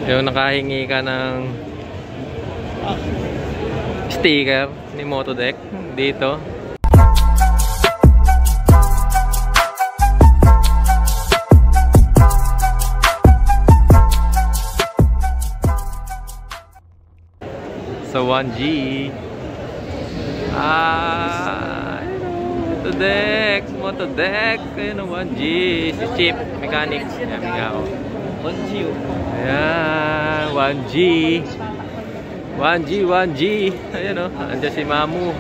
Yung nakahingi ka ng sticker ni Motodeck dito. So 1G. Motodeck. Ayun ang 1G. Si Chip, mechanic. Ayan, ako. 1G. Ayan, 1G. 1G. Ayan o, andyan si Mamu.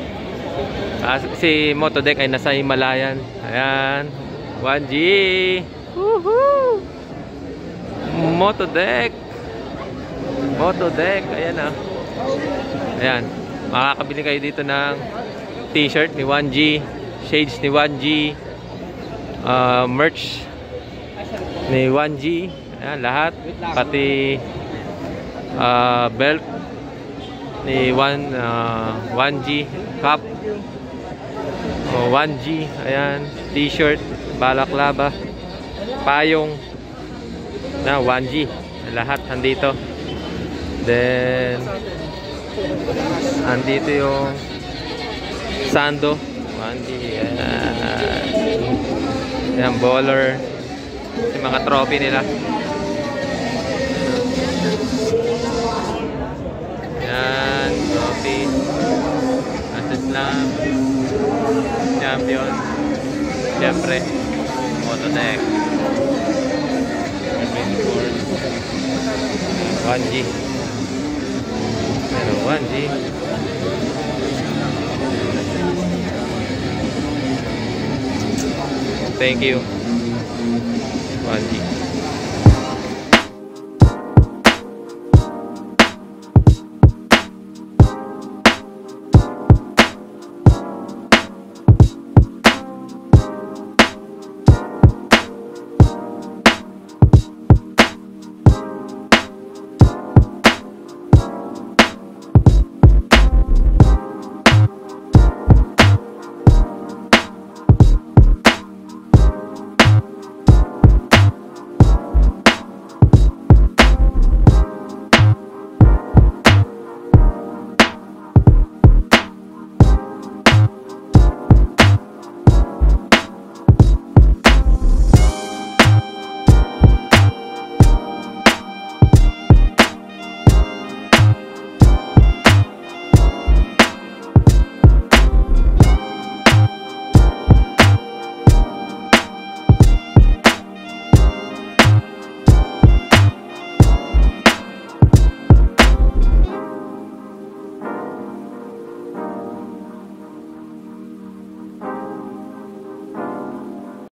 Si Motodeck ay nasa Himalayan. Ayan, 1G. Woohoo! Motodeck. Ayan o. Ayan, makakabili kayo dito ng t-shirt ni 1G, shades ni 1G, merch ni 1G. Ayan, lahat. Pati belt ni 1G, cup 1G. Ayan, t-shirt, balaklava, payong na 1G. Lahat nandito. Then andito yung Sando 1G. Ayan, bowler, yung mga trophy nila. Yan, trophy, Slam, champion, syempre Motodeck, 1G. Pero 1G. Thank you.